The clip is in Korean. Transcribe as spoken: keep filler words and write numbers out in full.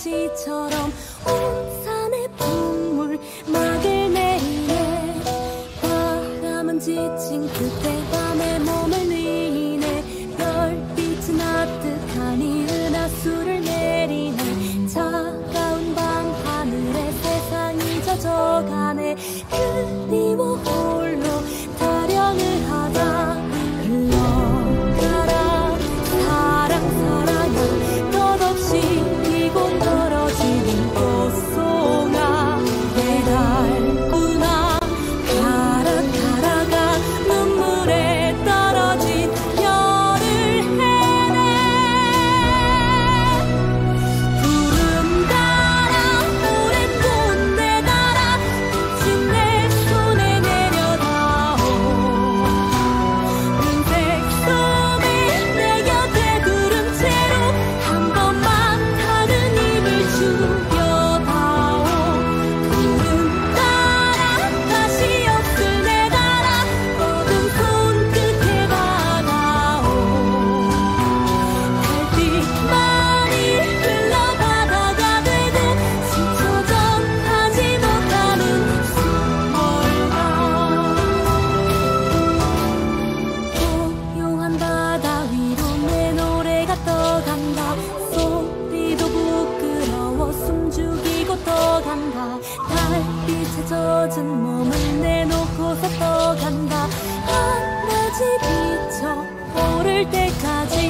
시처럼 온 산에 붕물 막을 내리네. 바람은 지친 그때 밤에 몸을 뉘네. 별빛은 아득하니 은하수를 내리네. 차가운 밤 하늘에 세상이 젖어가네. 그리워 홀로 타령을 하다 흘러가라. 사랑 사랑아 끝없이 피고 떨어지는 꽃송아. 내 달구나 가라 가라가 눈물에 떨어진 별을 해내. 구름 달아 오랜 꽃내 달아 빛이 내 손에 내려다오. 은색 소매 내 곁에 두른 채로 한 번만 하는 힘을 죽여다오. 구름 따라 다시 없을 내 달아 어둠 손끝에 박아오. 달빛만이 흘러 바다가 되고 스쳐 전하지 못하는 숨멀다. 고요한 바다 위로 내 노래가 떠간다. 소리도 부끄러워 숨죽이고 떠간다. 달빛에 젖은 몸을 내놓고서 떠간다. 하늘이 비쳐 오를 때까지